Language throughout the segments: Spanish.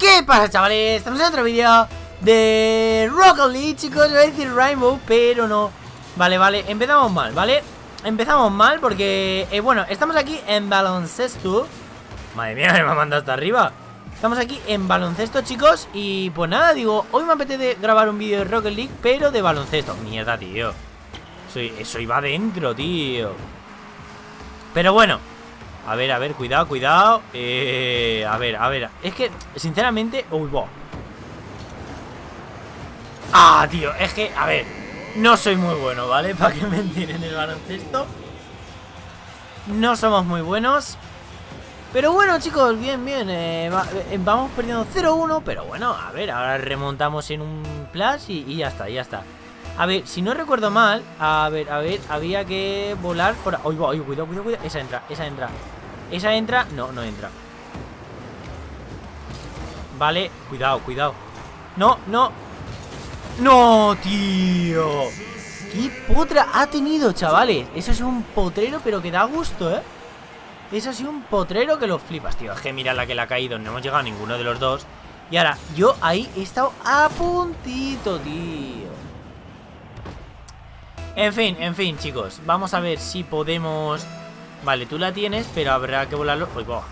¿Qué pasa, chavales? Estamos en otro vídeo de Rocket League, chicos. Voy a decir Rainbow, pero no. Vale, empezamos mal, ¿vale? Empezamos mal porque, bueno, estamos aquí en baloncesto. Madre mía, me ha mandado hasta arriba. Estamos aquí en baloncesto, chicos. Y pues nada, digo, hoy me apetece grabar un vídeo de Rocket League, pero de baloncesto. Mierda, tío. Eso iba adentro, tío. Pero bueno, a ver, cuidado. A ver. Es que, sinceramente, uy, boh. Ah, tío, es que, a ver, no soy muy bueno, ¿vale? Para que mentir en el baloncesto. No somos muy buenos. Pero bueno, chicos, bien. Vamos perdiendo 0-1. Pero bueno, a ver, ahora remontamos en un plus y ya está. A ver, si no recuerdo mal, a ver, había que volar por... Oye, cuidado. Esa entra. No entra. Vale, cuidado. No, tío. Qué potra ha tenido, chavales. Eso es un potrero, pero que da gusto, ¿eh? Eso ha sido un potrero que lo flipas, tío. Es que mira la que le ha caído. No hemos llegado a ninguno de los dos. Y ahora, yo ahí he estado a puntito, tío. En fin, chicos. Vamos a ver si podemos... Vale, tú la tienes, pero habrá que volarlo. Uy, boh.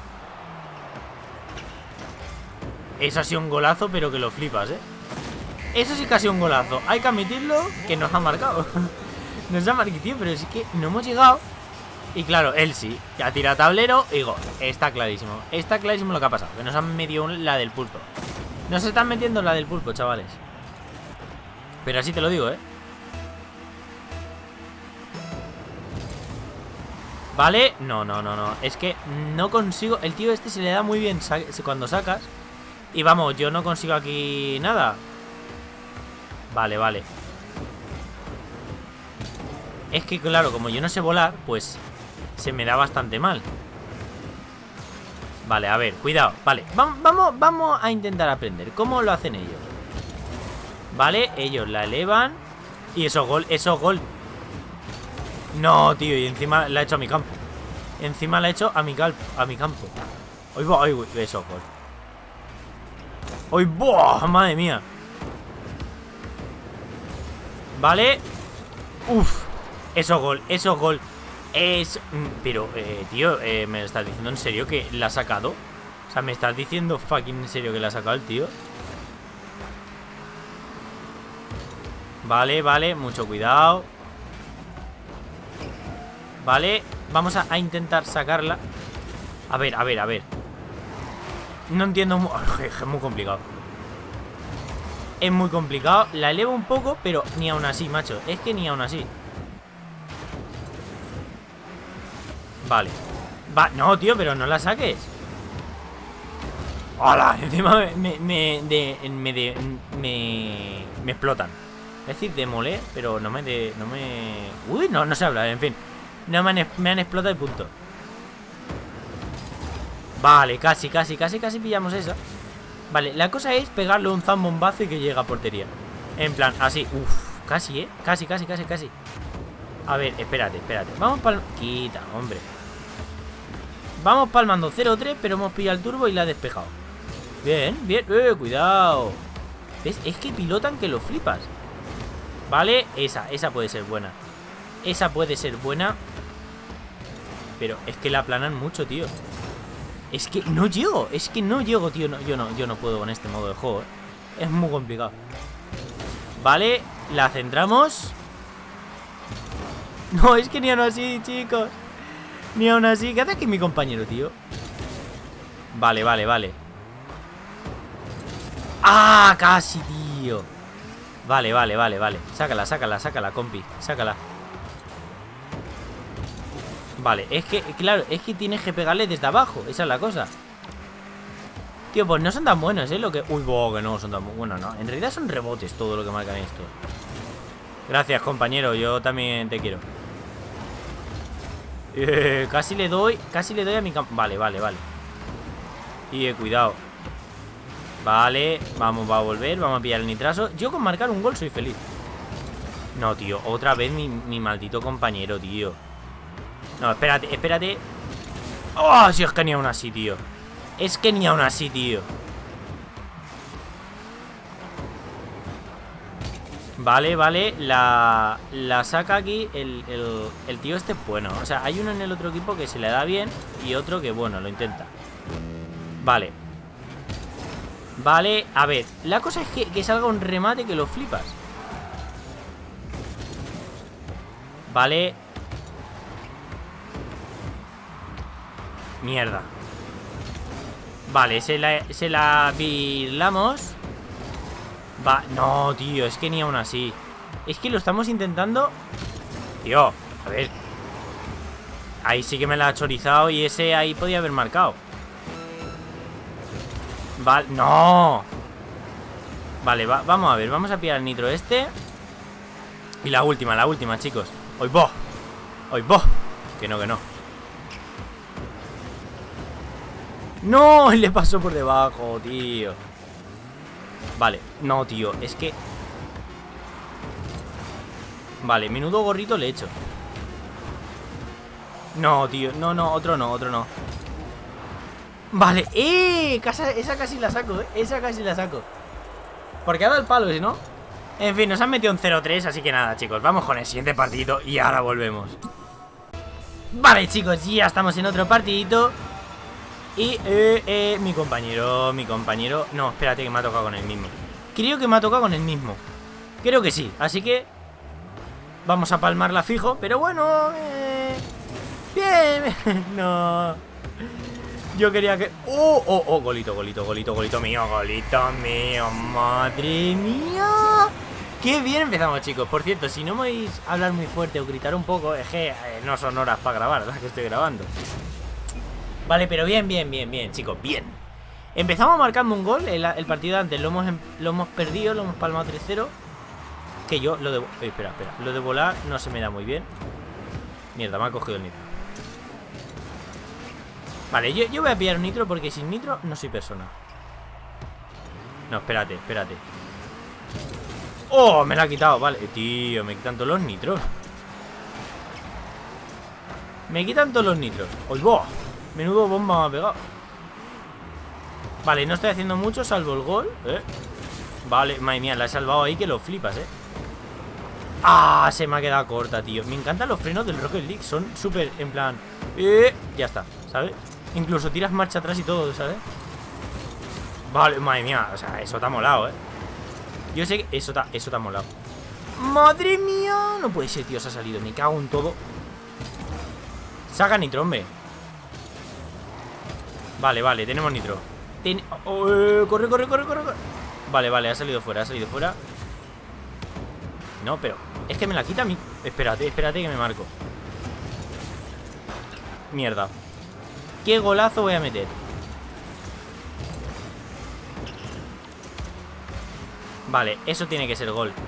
Eso ha sido un golazo, pero que lo flipas, ¿eh? Eso sí que ha sido un golazo. Hay que admitirlo, que nos ha marcado. Nos ha marcado, tío, pero es que no hemos llegado. Y claro, él sí. Ya tira tablero y gol. Está clarísimo lo que ha pasado. Que nos han metido la del pulpo. Nos están metiendo la del pulpo, chavales. Pero así te lo digo, ¿eh? Vale, no. Es que no consigo. El tío este se le da muy bien cuando sacas. Y vamos, yo no consigo aquí nada. Vale. Es que claro, como yo no sé volar, pues se me da bastante mal. Vale, a ver, cuidado. Vale, vamos a intentar aprender cómo lo hacen ellos. Vale, ellos la elevan. Y eso es gol. No, tío, y encima la ha hecho a mi campo. A mi campo. Uy, eso, gol. Uy, ¡buah! Madre mía. Vale. Uf. Eso, gol. Pero, tío, ¿me estás diciendo en serio que la ha sacado? O sea, ¿me estás diciendo fucking en serio que la ha sacado el tío? Vale, mucho cuidado. Vale, vamos a intentar sacarla. A ver. No entiendo. Es muy complicado. Es muy complicado. La elevo un poco, pero ni aún así, macho. Es que ni aún así. Vale. No, tío, pero no la saques. ¡Hola! Encima me explotan. Es decir, demoler, pero no me... Uy, no se habla, en fin. No me han explotado y punto. Vale, casi pillamos esa. Vale, la cosa es pegarle un zambombazo y que llegue a portería. En plan, así, casi, casi. A ver, espérate. Vamos quita, hombre. Vamos palmando 0-3, pero hemos pillado el turbo y la ha despejado. Bien, cuidado. ¿Ves? Es que pilotan que lo flipas. Vale, esa puede ser buena. Pero es que la aplanan mucho, tío. Es que no llego, tío. Yo no puedo con este modo de juego, ¿eh? Es muy complicado. Vale, la centramos. No, es que ni aún así, chicos. Ni aún así. ¿Qué hace aquí mi compañero, tío? Vale. ¡Ah! Casi, tío. Vale. Sácala, compi. Sácala. Vale, es que, claro, es que tienes que pegarle desde abajo. Esa es la cosa. Tío, pues no son tan buenos, ¿eh? Uy, que no son tan buenos. No, en realidad son rebotes todo lo que marcan esto. Gracias, compañero, yo también te quiero. Casi le doy a mi campo. Vale. Y cuidado. Vale, vamos a volver. Vamos a pillar el nitraso. Yo con marcar un gol soy feliz. No, tío, otra vez mi maldito compañero, tío. No, espérate. ¡Oh! Si es que ni aún así, tío. Vale, vale. La saca aquí el tío este bueno. O sea, hay uno en el otro equipo que se le da bien y otro que, bueno, lo intenta. Vale. Vale, a ver. La cosa es que salga un remate que lo flipas. Vale. Mierda. Vale, se la virlamos. Va, no, tío, es que ni aún así. Es que lo estamos intentando. Tío, a ver. Ahí sí que me la ha chorizado y ese ahí podía haber marcado. Vale, no. Vale, vamos a ver, vamos a pillar el nitro este. Y la última, chicos. ¡Hoy vos! ¡Hoy vos! Que no, que no. ¡No! Le pasó por debajo, tío. Vale, no, tío, es que... Vale, menudo gorrito le he hecho. No, tío, no, otro no. Vale, esa casi la saco, esa casi la saco. Porque ha dado el palo, si no. En fin, nos han metido un 0-3, así que nada, chicos, vamos con el siguiente partido y ahora volvemos. Vale, chicos, ya estamos en otro partidito. Y, mi compañero... No, espérate que me ha tocado con el mismo. Creo que me ha tocado con el mismo. Creo que sí, así que vamos a palmarla fijo. Pero bueno, bien. No. Yo quería que... golito mío. Madre mía. Qué bien empezamos, chicos. Por cierto, si no me oís hablar muy fuerte o gritar un poco, es que no son horas para grabar las que estoy grabando. Vale, pero bien, chicos, bien. Empezamos marcando un gol. El partido de antes lo hemos perdido, lo hemos palmado 3-0. Que yo lo de... espera. Lo de volar no se me da muy bien. Mierda, me ha cogido el nitro. Vale, yo voy a pillar un nitro porque sin nitro no soy persona. No, espérate. ¡Oh! Me la ha quitado, vale. Tío, me quitan todos los nitros. ¡Oy, boh! Menudo bomba me ha pegado. Vale, no estoy haciendo mucho salvo el gol. Vale, madre mía, la he salvado ahí que lo flipas, ¡Ah! Se me ha quedado corta, tío. Me encantan los frenos del Rocket League. Son súper, en plan... ya está, ¿sabes? Incluso tiras marcha atrás y todo, ¿sabes? Vale, madre mía, o sea, eso te ha molado, Yo sé que eso te ha molado. ¡Madre mía! No puede ser, tío, se ha salido. Me cago en todo. Saca nitro, hombre. Vale, tenemos nitro. Corre. Vale, ha salido fuera. No, pero es que me la quita a mí. Espérate que me marco. Mierda. ¿Qué golazo voy a meter? Vale, eso tiene que ser gol.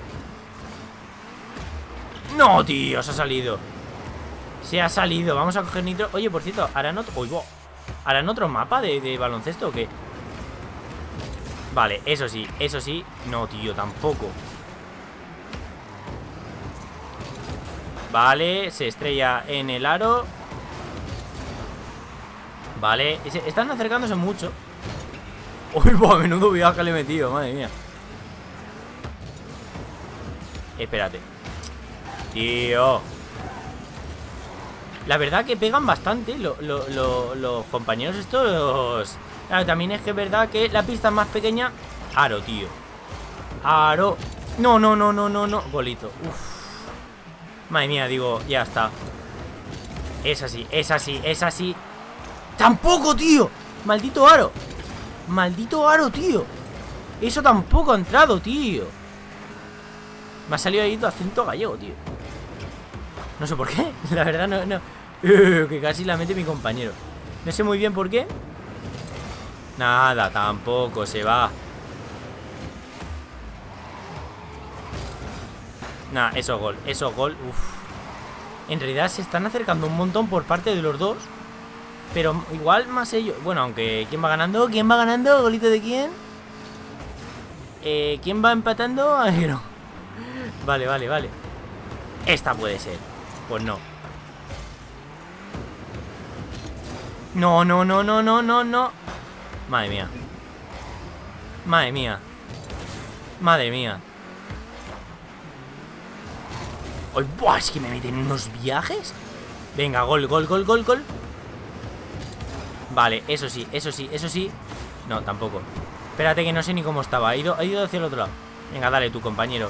No, tío, se ha salido. Vamos a coger nitro. Oye, por cierto, ¿harán otro mapa de baloncesto o qué? Vale, eso sí. No, tío, tampoco. Vale, se estrella en el aro. Vale, están acercándose mucho. Uy, menudo viaje le he metido, madre mía. Espérate. Tío. La verdad que pegan bastante los compañeros estos. Claro, también es que es verdad que la pista es más pequeña. Aro, tío. Aro. No. Golito. Uf. Madre mía, digo, ya está. Es así. ¡Tampoco, tío! ¡Maldito aro! Tío! Eso tampoco ha entrado, tío. Me ha salido ahí tu acento gallego, tío. No sé por qué. La verdad no. Que casi la mete mi compañero. No sé muy bien por qué. Nada, tampoco se va. Nah, eso gol. Uf. En realidad se están acercando un montón por parte de los dos. Pero igual más ellos. Bueno, aunque ¿quién va ganando? ¿Golito de quién? ¿Quién va empatando? Ay, no. Vale. Esta puede ser. Pues no. No. Madre mía. ¡Ay, buah! Es que me meten unos viajes. Venga, gol, gol, gol, gol, gol. Vale, eso sí, eso sí, eso sí. No, tampoco. Espérate que no sé ni cómo estaba. Ha ido hacia el otro lado. Venga, dale tú, compañero.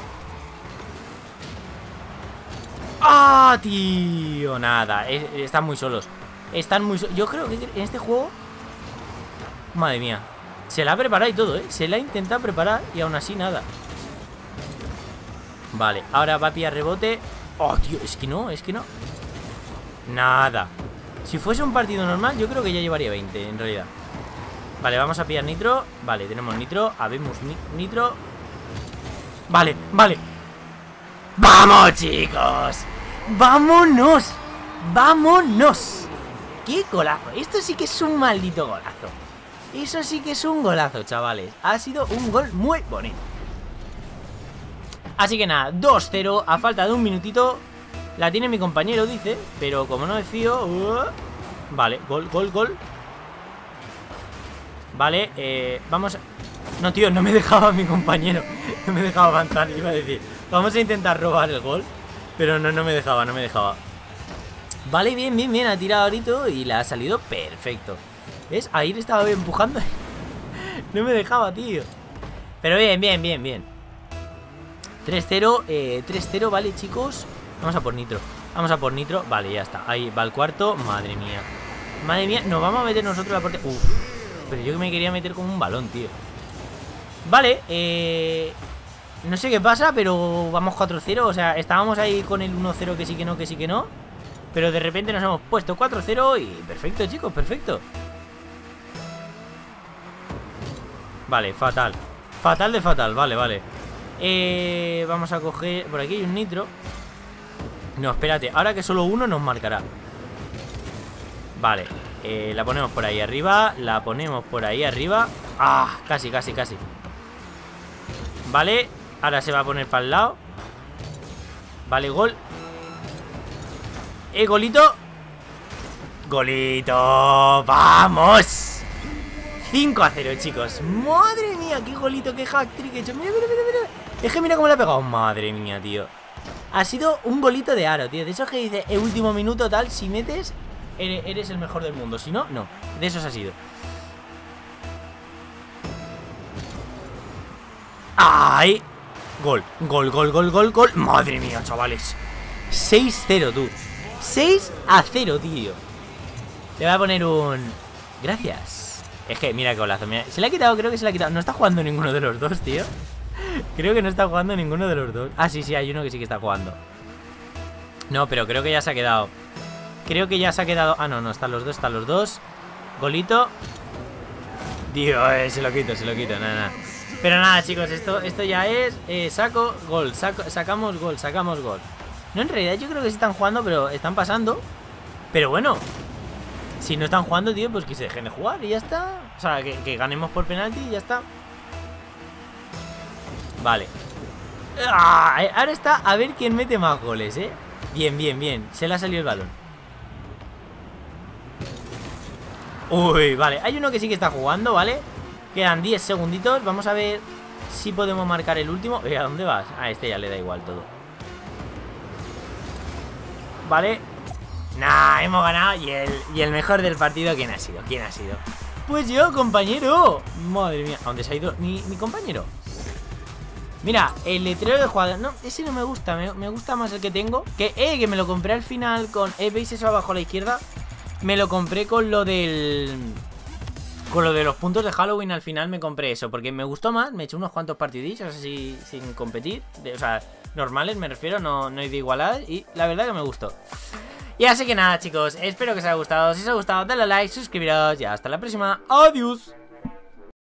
¡Ah, tío! Nada, están muy solos. Están muy solos. Yo creo que en este juego... Madre mía. Se la ha preparado y todo, ¿eh? Se la ha intentado preparar y aún así nada. Vale, ahora va a pillar rebote. ¡Oh, tío! Es que no, es que no. Nada. Si fuese un partido normal, yo creo que ya llevaría 20, en realidad. Vale, vamos a pillar nitro. Vale, tenemos nitro. Habemos nitro. Vale, vale. ¡Vamos, chicos! ¡Vámonos! ¡Vámonos! ¡Qué golazo! Esto sí que es un maldito golazo. Eso sí que es un golazo, chavales. Ha sido un gol muy bonito. Así que nada, 2-0 a falta de un minutito. La tiene mi compañero, dice. Pero como no me fío... Vale, gol, gol, gol. Vale, vamos a... No, tío, no me dejaba mi compañero. No me dejaba avanzar, iba a decir. Vamos a intentar robar el gol. Pero no me dejaba, no me dejaba. Vale, bien, bien, bien. Ha tirado ahorita y le ha salido perfecto. ¿Ves? Ahí le estaba empujando. No me dejaba, tío. Pero bien, bien, bien, bien. 3-0, 3-0, vale, chicos. Vamos a por nitro. Vamos a por nitro. Vale, ya está. Ahí va el cuarto. Madre mía. Madre mía. Nos vamos a meter nosotros la portería. Uf. Pero yo que me quería meter como un balón, tío. Vale, no sé qué pasa, pero vamos 4-0. O sea, estábamos ahí con el 1-0 que sí que no, que sí que no. Pero de repente nos hemos puesto 4-0 y perfecto, chicos, perfecto. Vale, fatal. Fatal de fatal, vale, vale. Vamos a coger... Por aquí hay un nitro. No, espérate, ahora que solo uno nos marcará. Vale, la ponemos por ahí arriba. La ponemos por ahí arriba. Ah, casi, casi, casi. Vale, ahora se va a poner para el lado. Vale, gol. Golito. Golito, vamos. 5-0, chicos. Madre mía, qué golito, qué hat-trick he hecho. Mira, mira, mira, mira. Es que mira cómo le ha pegado. Madre mía, tío. Ha sido un golito de aro, tío. De esos que dice el último minuto tal. Si metes, eres el mejor del mundo. Si no, no. De esos ha sido. ¡Ay! Gol, gol, gol, gol, gol, gol. Madre mía, chavales. 6-0, tú. 6-0, tío. Le voy a poner un... Gracias. Es que, mira qué golazo, mira. Se le ha quitado, creo que se le ha quitado. No está jugando ninguno de los dos, tío. Creo que no está jugando ninguno de los dos. Ah, sí, sí, hay uno que sí que está jugando. No, pero creo que ya se ha quedado. Creo que ya se ha quedado. Ah, no, no, están los dos, están los dos. Golito. Dios, se lo quito, nada, nada. Pero nada, chicos, esto ya es saco, gol, sacamos gol, sacamos gol. No, en realidad yo creo que sí están jugando, pero están pasando. Pero bueno, si no están jugando, tío, pues que se dejen de jugar y ya está. O sea, que ganemos por penalti y ya está. Vale. Ahora está a ver quién mete más goles, Bien, bien, bien. Se le ha salido el balón. Uy, vale. Hay uno que sí que está jugando, ¿vale? Quedan 10 segunditos. Vamos a ver si podemos marcar el último. ¿A dónde vas? A este ya le da igual todo. Vale. Nah, hemos ganado. Y el mejor del partido, ¿quién ha sido? ¿Quién ha sido? Pues yo, compañero. Madre mía, ¿a dónde se ha ido mi compañero? Mira, el letrero de jugador. No, ese no me gusta. Me gusta más el que tengo. Que me lo compré al final con... ¿Veis eso abajo a la izquierda? Me lo compré con lo del... Con lo de los puntos de Halloween. Al final me compré eso, porque me gustó más. Me eché unos cuantos partidillos así sin competir, o sea, normales me refiero. No hay de igualadas. Y la verdad que me gustó. Y así que nada, chicos, espero que os haya gustado. Si os ha gustado, dale a like, suscribiros y hasta la próxima. Adiós.